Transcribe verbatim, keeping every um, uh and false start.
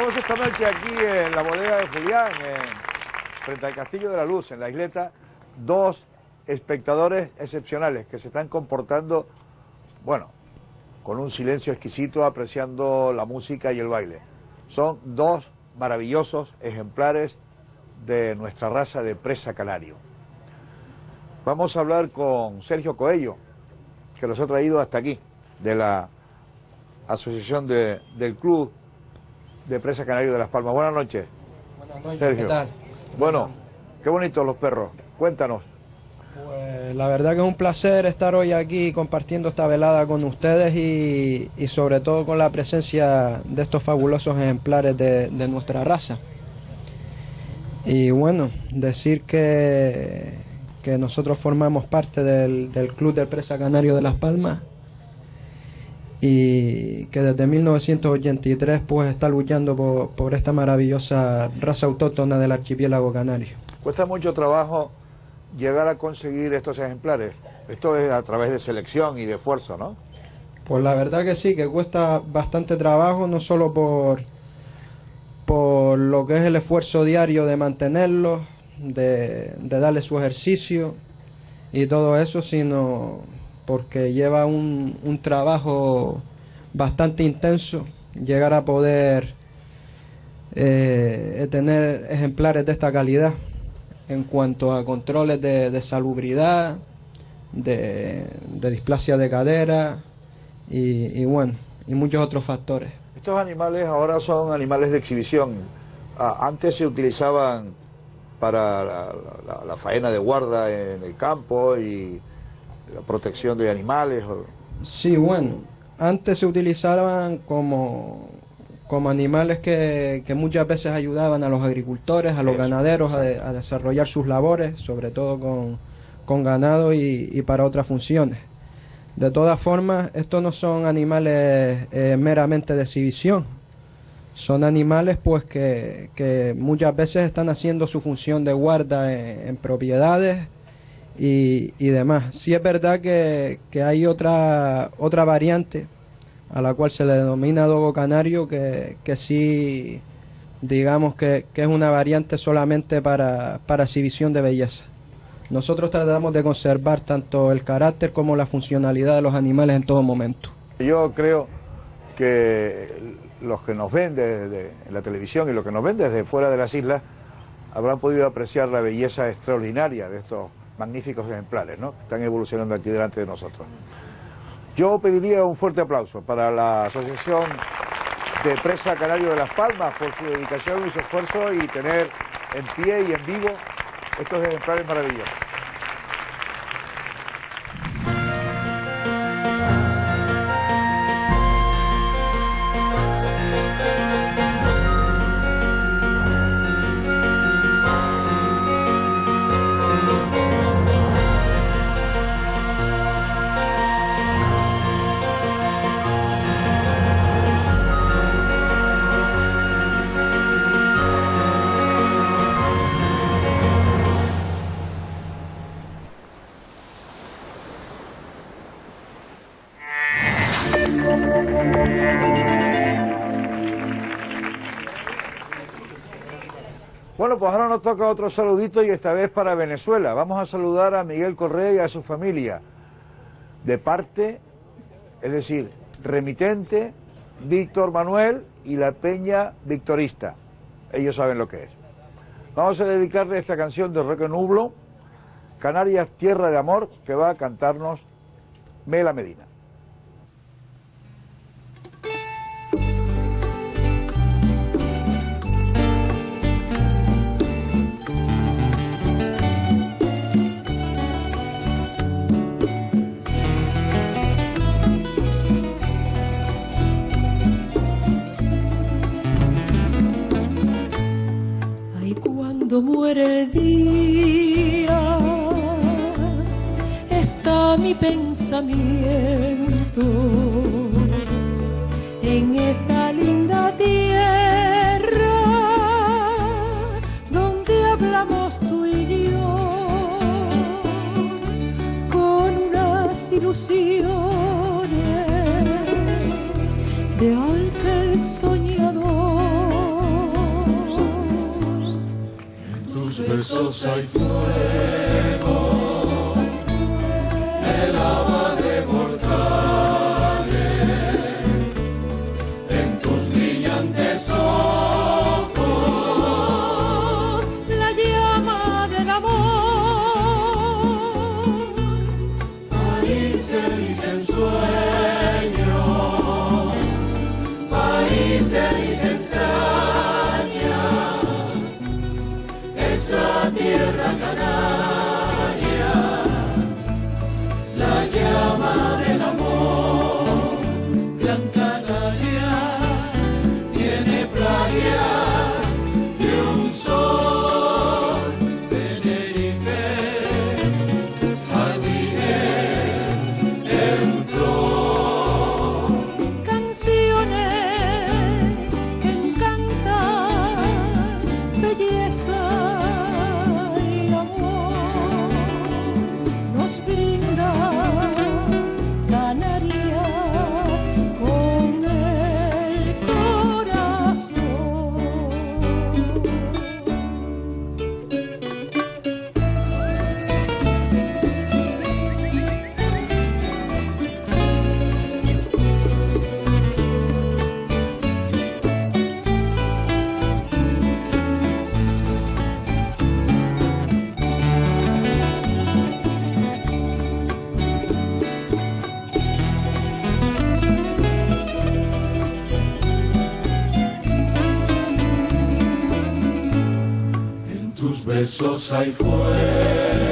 Tenemos esta noche aquí en la bodega de Julián, en, frente al Castillo de la Luz, en la isleta, dos espectadores excepcionales que se están comportando, bueno, con un silencio exquisito, apreciando la música y el baile. Son dos maravillosos ejemplares de nuestra raza de presa canario. Vamos a hablar con Sergio Coello, que los ha traído hasta aquí, de la Asociación de, del Club de Presa Canario de Las Palmas. Buenas noches. Buenas noches, Sergio. ¿qué tal? Bueno, qué bonitos los perros. Cuéntanos. Pues la verdad que es un placer estar hoy aquí compartiendo esta velada con ustedes y, y sobre todo con la presencia de estos fabulosos ejemplares de, de nuestra raza. Y bueno, decir que, que nosotros formamos parte del, del Club de Presa Canario de Las Palmas y que desde mil novecientos ochenta y tres pues está luchando por, por esta maravillosa raza autóctona del archipiélago canario. Cuesta mucho trabajo llegar a conseguir estos ejemplares. Esto es a través de selección y de esfuerzo, ¿no? Pues la verdad que sí, que cuesta bastante trabajo, no solo por, por lo que es el esfuerzo diario de mantenerlos, de, de darle su ejercicio y todo eso, sino porque lleva un, un trabajo bastante intenso llegar a poder eh, tener ejemplares de esta calidad en cuanto a controles de, de salubridad, de, de displasia de cadera y, y bueno, y muchos otros factores. Estos animales ahora son animales de exhibición. Ah, antes se utilizaban para la, la, la faena de guarda en el campo y la protección de animales. Sí, bueno, antes se utilizaban como, como animales que, que muchas veces ayudaban a los agricultores, a los Eso, ganaderos a, de, a desarrollar sus labores, sobre todo con, con ganado y, y para otras funciones. De todas formas, estos no son animales eh, meramente de exhibición, son animales pues que, que muchas veces están haciendo su función de guarda en, en propiedades y, y demás. Sí es verdad que, que hay otra, otra variante a la cual se le denomina dogo canario, que, que sí, digamos que, que es una variante solamente para, para exhibición de belleza. Nosotros tratamos de conservar tanto el carácter como la funcionalidad de los animales en todo momento. Yo creo que los que nos ven desde en la televisión y los que nos ven desde fuera de las islas habrán podido apreciar la belleza extraordinaria de estos magníficos ejemplares, ¿no?, que están evolucionando aquí delante de nosotros. Yo pediría un fuerte aplauso para la Asociación de Presa Canario de Las Palmas por su dedicación y su esfuerzo y tener en pie y en vivo estos ejemplares maravillosos. Bueno, pues ahora nos toca otro saludito y esta vez para Venezuela. Vamos a saludar a Miguel Correa y a su familia. De parte, es decir, remitente, Víctor Manuel y la Peña Victorista. Ellos saben lo que es. Vamos a dedicarle esta canción de Roque Nublo, Canarias, Tierra de Amor, que va a cantarnos Mela Medina. Cuando muere el día, está mi pensamiento en esta linda tierra donde hablamos tú y yo con unas ilusiones de aquel soñador. besos hay fuego, de lava de volcanes, en tus brillantes ojos, la llama del amor, país feliz en sueño, país feliz entraña, es la tierra canaria, la llama del amor. Gran Canaria tiene playa y un sol, Tenerife, jardines en flor. canciones que encantan, belleza y amor, nos brinda Canarias con el corazón. En tus besos hay fuego,